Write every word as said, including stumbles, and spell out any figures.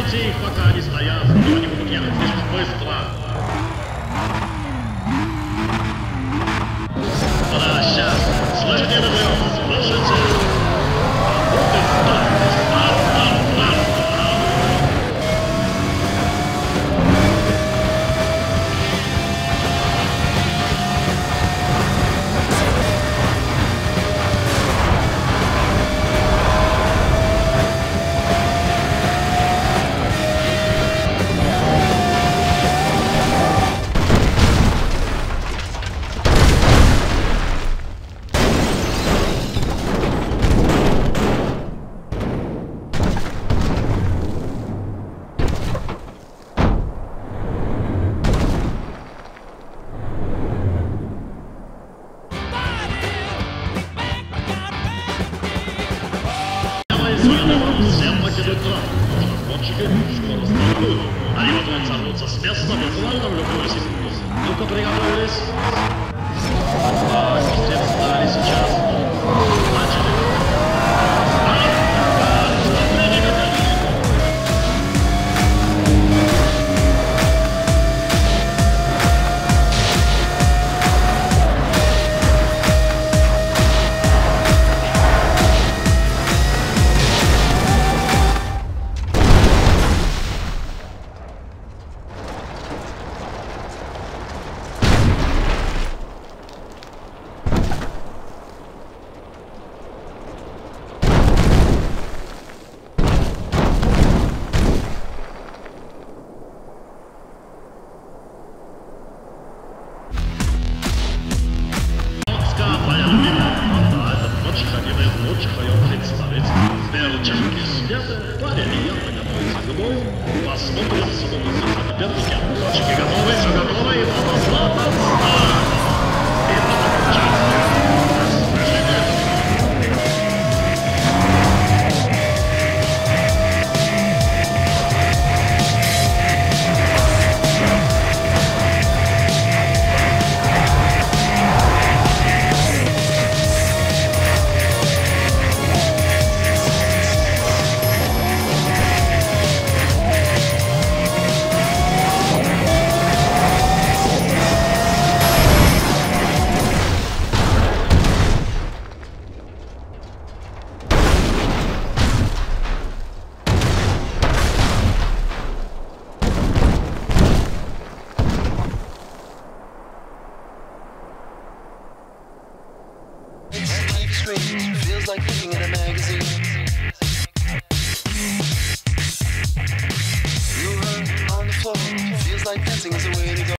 Остановите их, пока они стоят, но они будут ехать слишком быстро. Да, сейчас. Слышите это, блин? Слышите? Вот и старт, старт, старт, старт. Всем покидать транспорт. Транспортщики скоро стартуют. Они вот сорвутся с места буквально в любую секунду. Ну-ка, приготовились. Так, везде встали сейчас. Начали. Посмотрим, что у нас есть соперники. Лодчики готовы, все готовы, и мотоцикл старт! И мотоцикл. Feels like reading in a magazine. You hurt on the floor. Feels like dancing is the way to go.